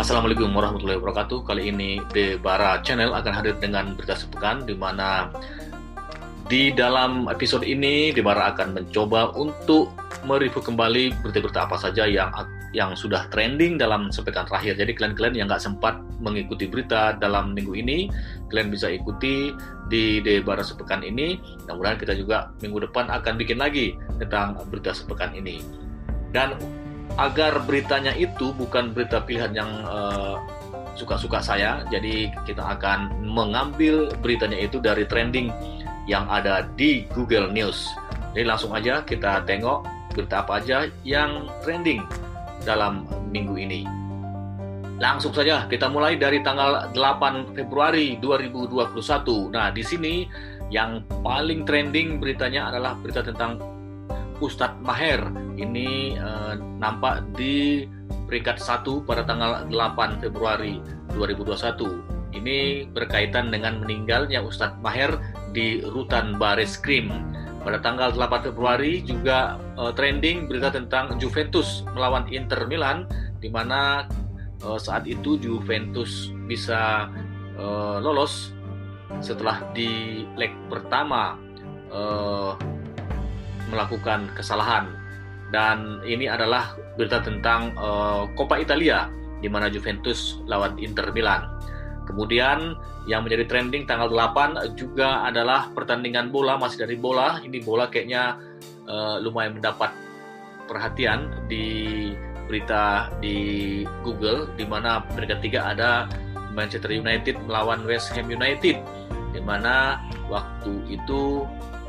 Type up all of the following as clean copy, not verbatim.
Assalamualaikum warahmatullahi wabarakatuh. Kali ini The Bara Channel akan hadir dengan berita sepekan, di mana di dalam episode ini The Bara akan mencoba untuk mereview kembali berita-berita apa saja yang sudah trending dalam sepekan terakhir. Jadi kalian yang nggak sempat mengikuti berita dalam minggu ini, kalian bisa ikuti di The Bara sepekan ini. Mudah-mudahan kita juga minggu depan akan bikin lagi tentang berita sepekan ini. Dan agar beritanya itu bukan berita pilihan yang suka-suka saya, jadi kita akan mengambil beritanya itu dari trending yang ada di Google News. Jadi langsung aja kita tengok berita apa aja yang trending dalam minggu ini. Langsung saja kita mulai dari tanggal 8 Februari 2021. Nah, di sini yang paling trending beritanya adalah berita tentang Ustadz Maher. Ini nampak di peringkat 1 pada tanggal 8 Februari 2021. Ini berkaitan dengan meninggalnya Ustadz Maher di Rutan Bareskrim. Pada tanggal 8 Februari juga trending berita tentang Juventus melawan Inter Milan, di mana saat itu Juventus bisa lolos setelah di leg pertama melakukan kesalahan. Dan ini adalah berita tentang Coppa Italia, di mana Juventus lawan Inter Milan. Kemudian yang menjadi trending tanggal 8 juga adalah pertandingan bola, masih dari bola. Ini bola kayaknya lumayan mendapat perhatian di berita di Google, di mana peringkat 3 ada Manchester United melawan West Ham United, di mana waktu itu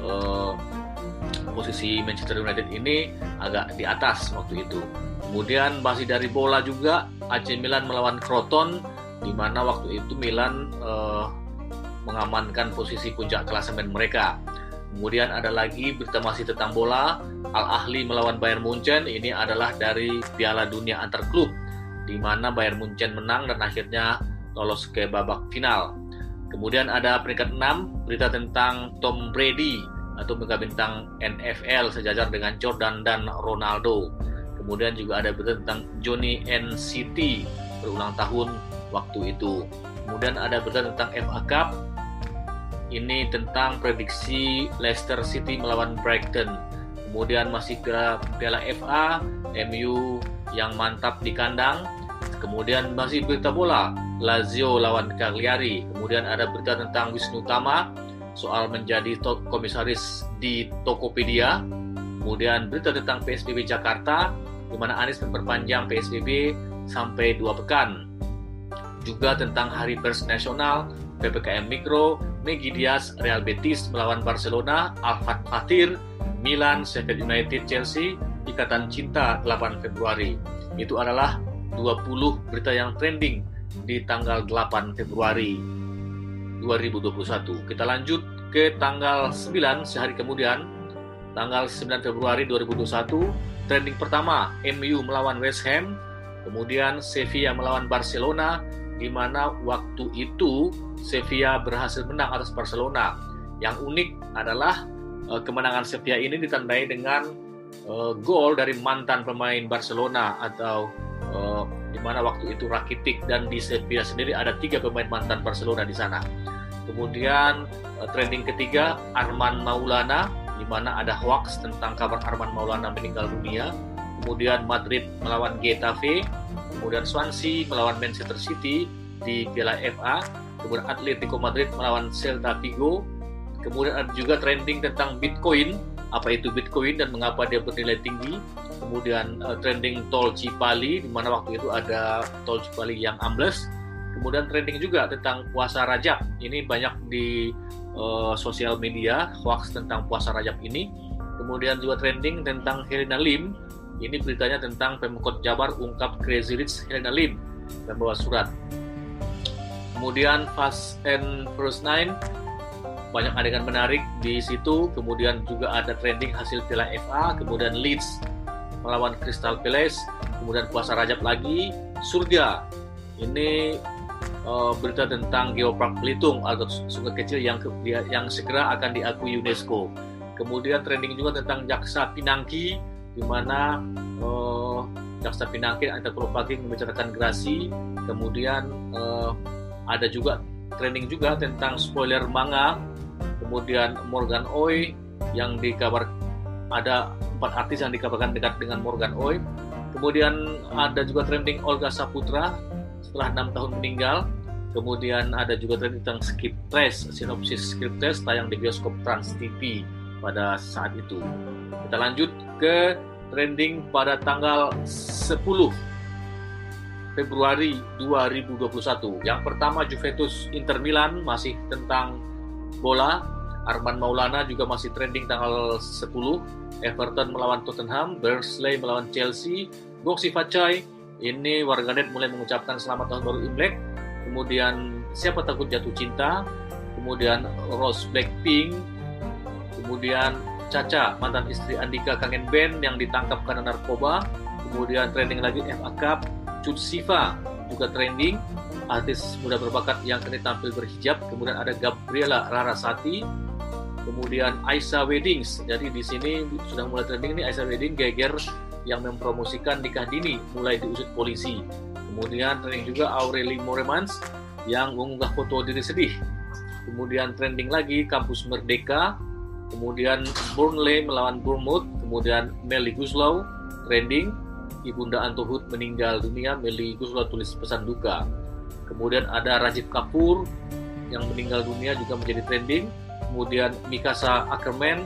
posisi Manchester United ini agak di atas waktu itu. Kemudian masih dari bola juga, AC Milan melawan Crotone, di mana waktu itu Milan mengamankan posisi puncak klasemen mereka. Kemudian ada lagi berita masih tentang bola, Al Ahly melawan Bayern Munchen. Ini adalah dari Piala Dunia antar klub, di mana Bayern Munchen menang dan akhirnya lolos ke babak final. Kemudian ada peringkat 6, berita tentang Tom Brady atau mega bintang NFL sejajar dengan Jordan dan Ronaldo. Kemudian juga ada berita tentang Johnny NCT berulang tahun waktu itu. Kemudian ada berita tentang FA Cup. Ini tentang prediksi Leicester City melawan Brighton. Kemudian masih ke Piala FA, MU yang mantap di kandang. Kemudian masih berita bola, Lazio lawan Cagliari. Kemudian ada berita tentang Wisnu Tama soal menjadi komisaris di Tokopedia. Kemudian berita tentang PSBB Jakarta, di mana Anies memperpanjang PSBB sampai 2 pekan. Juga tentang Hari Pers Nasional, PPKM Mikro, Megi Diaz, Real Betis melawan Barcelona, Al-Fat Fatir, Milan, Sheffield United, Chelsea, Ikatan Cinta 8 Februari. Itu adalah 20 berita yang trending di tanggal 8 Februari 2021. Kita lanjut ke tanggal 9, sehari kemudian, tanggal 9 Februari 2021, trending pertama MU melawan West Ham, kemudian Sevilla melawan Barcelona, di mana waktu itu Sevilla berhasil menang atas Barcelona. Yang unik adalah kemenangan Sevilla ini ditandai dengan gol dari mantan pemain Barcelona, atau di mana waktu itu Rakitic, dan di Sevilla sendiri ada 3 pemain mantan Barcelona di sana. Kemudian trending ketiga Arman Maulana, di mana ada hoax tentang kabar Arman Maulana meninggal dunia. Kemudian Madrid melawan Getafe, kemudian Swansea melawan Manchester City di Piala FA, kemudian Atletico Madrid melawan Celta Vigo. Kemudian ada juga trending tentang Bitcoin, apa itu Bitcoin dan mengapa dia bernilai tinggi. Kemudian trending tol Cipali, di mana waktu itu ada tol Cipali yang ambles. Kemudian trending juga tentang puasa Rajab. Ini banyak di sosial media hoax tentang puasa Rajab ini. Kemudian juga trending tentang Helena Lim. Ini beritanya tentang Pemkot Jabar ungkap Crazy Rich Helena Lim dan bawa surat. Kemudian Fast and Furious 9, banyak adegan menarik di situ. Kemudian juga ada trending hasil Piala FA. Kemudian Leeds melawan Crystal Palace. Kemudian puasa Rajab lagi. Surga, ini berita tentang Geopark Belitung atau sungai kecil yang segera akan diakui UNESCO. Kemudian trending juga tentang Jaksa Pinangki, di mana Jaksa Pinangki Anita Kolopaking membicarakan gerasi. Kemudian ada juga trending juga tentang spoiler manga. Kemudian Morgan Oy yang dikabar ada 4 artis yang dikabarkan dekat dengan Morgan Oy. Kemudian ada juga trending Olga Saputra setelah 6 tahun meninggal. Kemudian ada juga trending tentang Skiptres, sinopsis Skiptres tayang di bioskop Trans TV pada saat itu. Kita lanjut ke trending pada tanggal 10 Februari 2021. Yang pertama Juventus Inter Milan, masih tentang bola. Arman Maulana juga masih trending tanggal 10. Everton melawan Tottenham, Burnley melawan Chelsea. Goksi Facai, ini warganet mulai mengucapkan selamat tahun baru Imlek. Kemudian Siapa Takut Jatuh Cinta. Kemudian Rose Blackpink. Kemudian Caca, mantan istri Andika Kangen Band yang ditangkap karena narkoba. Kemudian trending lagi FA Cup. Cut Siva juga trending, artis muda berbakat yang kini tampil berhijab. Kemudian ada Gabriela Rarasati. Kemudian Aisyah Weddings. Jadi di sini sudah mulai trending nih Aisyah Wedding, geger yang mempromosikan nikah dini mulai diusut polisi. Kemudian trending juga Aurelie Moremans yang mengunggah foto diri sedih. Kemudian trending lagi Kampus Merdeka. Kemudian Burnley melawan Bournemouth. Kemudian Melly Guslau trending, Ibunda Antohut meninggal dunia. Melly Guslau tulis pesan duka. Kemudian ada Rajiv Kapoor yang meninggal dunia juga menjadi trending. Kemudian Mikasa Ackerman,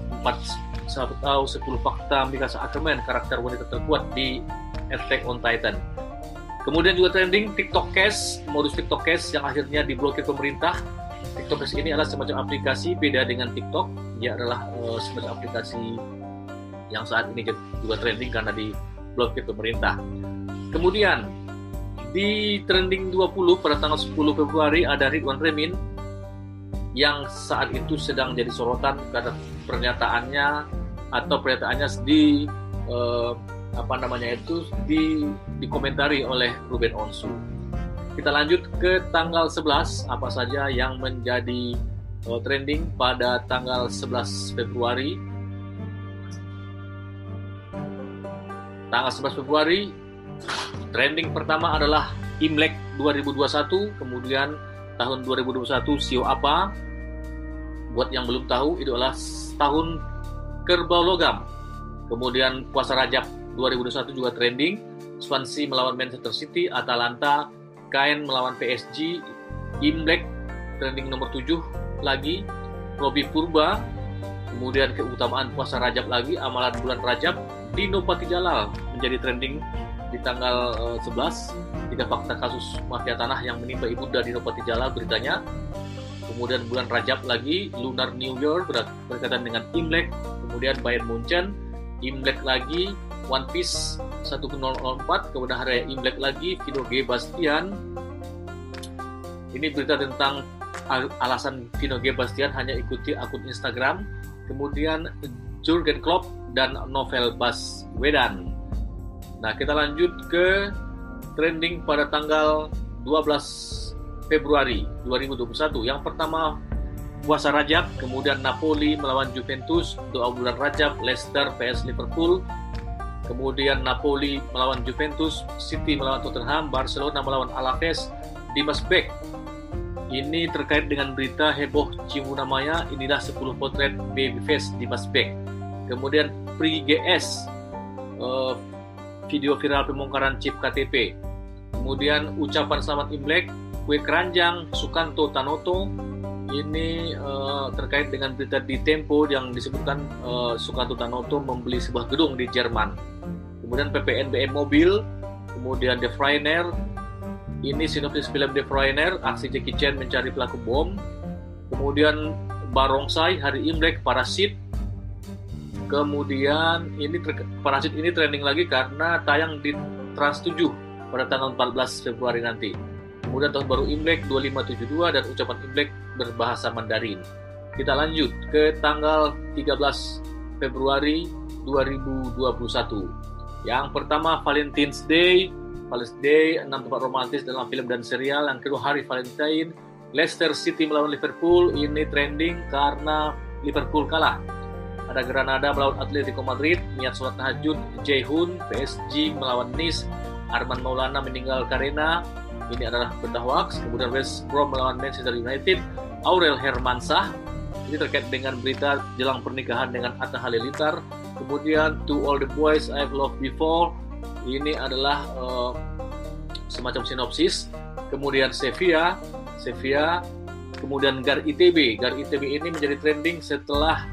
10 fakta Mikasa Ackerman, karakter wanita terkuat di Attack on Titan. Kemudian juga trending TikTok Cash, modus TikTok Cash yang akhirnya diblokir pemerintah. TikTok Cash ini adalah semacam aplikasi beda dengan TikTok. Dia adalah semacam aplikasi yang saat ini juga trending karena diblokir pemerintah. Kemudian di trending 20 pada tanggal 10 Februari ada Ridwan Remin yang saat itu sedang jadi sorotan karena pernyataannya dikomentari oleh Ruben Onsu. Kita lanjut ke tanggal 11, apa saja yang menjadi trending pada tanggal 11 Februari. Tanggal 11 Februari, trending pertama adalah Imlek 2021, kemudian tahun 2021 sio apa? Buat yang belum tahu, itu adalah tahun kerbau logam. Kemudian puasa Rajab 2021 juga trending. Swansea melawan Manchester City, Atalanta Caen melawan PSG, Imlek trending nomor 7 lagi, Robi Purba. Kemudian keutamaan puasa Rajab lagi, amalan bulan Rajab, Dino Patijalal menjadi trending di tanggal 11. 3 fakta kasus mafia tanah yang menimpa ibunda Dino Patijalal beritanya. Kemudian bulan Rajab lagi, Lunar New Year berkaitan dengan Imlek. Kemudian Bayern Munchen, Imlek lagi, One Piece 1004, kemudian hari Imlek lagi, Vino G. Bastian. Ini berita tentang alasan Vino G. Bastian hanya ikuti akun Instagram. Kemudian Jurgen Klopp dan Novel Baswedan. Nah, kita lanjut ke trending pada tanggal 12 Februari 2021. Yang pertama puasa Rajab, kemudian Napoli melawan Juventus, doa bulan Rajab, Leicester vs Liverpool. Kemudian Napoli melawan Juventus, City melawan Tottenham, Barcelona melawan Alaves, Dimas Beck. Ini terkait dengan berita heboh Cimuna Maya, inilah 10 potret babyface Dimas Beck. Kemudian Pri GS, video viral pembongkaran chip KTP. Kemudian ucapan selamat Imlek, kue keranjang, Sukanto Tanoto. Ini terkait dengan berita di Tempo yang disebutkan Sukanto Tanoto membeli sebuah gedung di Jerman. Kemudian PPNBM mobil, kemudian The Freyner. Ini sinopsis film The Freyner, aksi Jackie Chan mencari pelaku bom. Kemudian Barongsai, hari Imlek, Parasit. Kemudian Parasit ini trending lagi karena tayang di Trans 7 pada tanggal 14 Februari nanti. Kemudian tahun baru Imlek 2572 dan ucapan Imlek berbahasa Mandarin. Kita lanjut ke tanggal 13 Februari 2021. Yang pertama Valentine's Day. Valentine's Day, 6 tempat romantis dalam film dan serial. Yang kedua hari Valentine, Leicester City melawan Liverpool. Ini trending karena Liverpool kalah. ada Granada melawan Atletico Madrid, niat sholat tahajud Jae-hoon, PSG melawan Nice, Arman Maulana meninggal karena ini adalah berita hoax. Kemudian West Brom melawan Manchester United, Aurel Hermansyah, ini terkait dengan berita jelang pernikahan dengan Atta Halilintar. Kemudian To All the Boys I've Loved Before, ini adalah semacam sinopsis. Kemudian Sevilla, kemudian GAR ITB ini menjadi trending setelah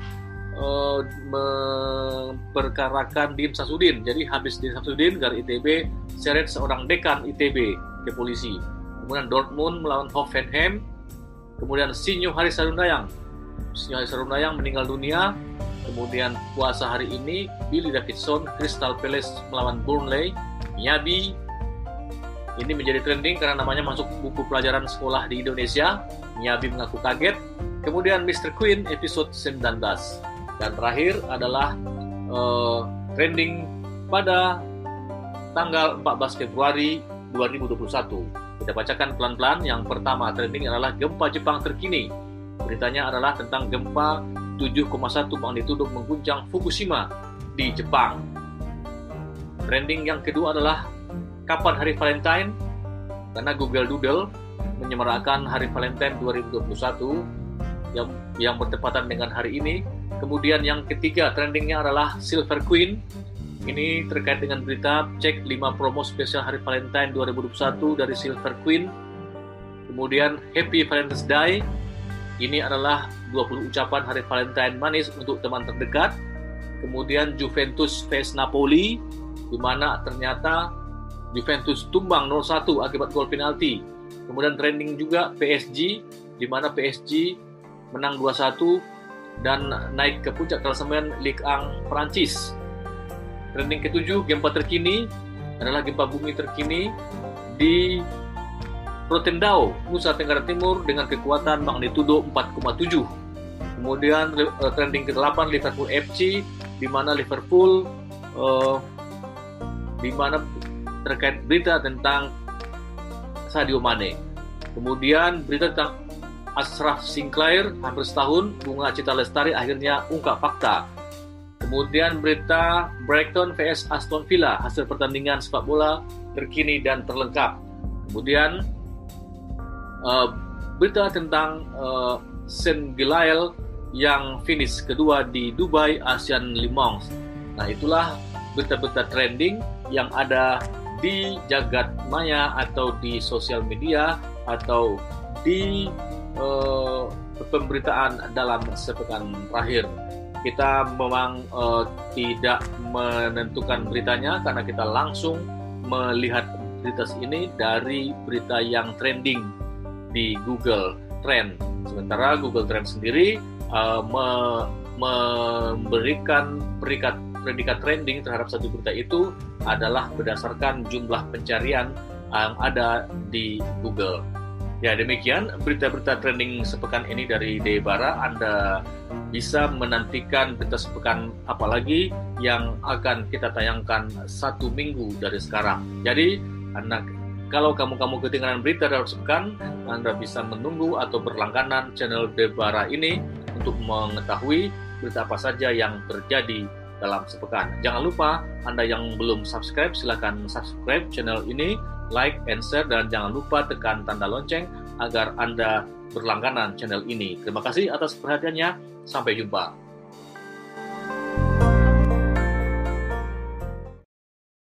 memperkarakan Dim Samsudin. Jadi habis Dim Samsudin, GAR ITB seret seorang dekan ITB ke polisi. Kemudian Dortmund melawan Hoffenheim. Kemudian Sinyo Haris Sarundayang meninggal dunia. Kemudian puasa hari ini Billy Davidson, Crystal Palace melawan Burnley. Miyabi ini menjadi trending karena namanya masuk buku pelajaran sekolah di Indonesia. Miyabi mengaku kaget. Kemudian Mr. Queen episode 19. Dan terakhir adalah trending pada tanggal 14 Februari 2021. Kita bacakan pelan-pelan. Yang pertama trending adalah gempa Jepang terkini. Beritanya adalah tentang gempa 7,1 magnitudo mengguncang Fukushima di Jepang. Trending yang kedua adalah kapan hari Valentine? Karena Google Doodle menyemarakan hari Valentine 2021 yang bertepatan dengan hari ini. Kemudian yang ketiga trendingnya adalah Silver Queen. Ini terkait dengan berita cek 5 promo spesial hari Valentine 2021 dari Silver Queen. Kemudian Happy Valentine's Day. Ini adalah 20 ucapan hari Valentine manis untuk teman terdekat. Kemudian Juventus vs Napoli, di mana ternyata Juventus tumbang 0-1 akibat gol penalti. Kemudian trending juga PSG, di mana PSG menang 2-1 dan naik ke puncak klasemen Ligue 1 Prancis. Trending ketujuh, gempa terkini adalah gempa bumi terkini di Rotendao, Nusa Tenggara Timur dengan kekuatan magnitudo 4,7. Kemudian trending ke-8 Liverpool FC, di mana Liverpool terkait berita tentang Sadio Mane. Kemudian berita tentang Ashraf Sinclair, hampir setahun Bunga Citra Lestari akhirnya ungkap fakta. Kemudian berita Brighton vs Aston Villa, hasil pertandingan sepak bola terkini dan terlengkap. Kemudian berita tentang Saint Gilael yang finish kedua di Dubai Asian Le Mans. Nah, itulah berita-berita trending yang ada di jagat maya atau di sosial media atau di pemberitaan dalam sepekan terakhir. Kita memang tidak menentukan beritanya karena kita langsung melihat berita ini dari berita yang trending di Google Trend. Sementara Google Trend sendiri memberikan predikat trending terhadap satu berita itu adalah berdasarkan jumlah pencarian yang ada di Google. Ya, demikian berita-berita trending sepekan ini dari Debara. Anda bisa menantikan berita sepekan apalagi yang akan kita tayangkan 1 minggu dari sekarang. Jadi, kalau kamu ketinggalan berita dalam sepekan, Anda bisa menunggu atau berlangganan channel Debara ini untuk mengetahui berita apa saja yang terjadi dalam sepekan. Jangan lupa, Anda yang belum subscribe, silakan subscribe channel ini, like and share, dan jangan lupa tekan tanda lonceng agar Anda berlangganan channel ini. Terima kasih atas perhatiannya. Sampai jumpa.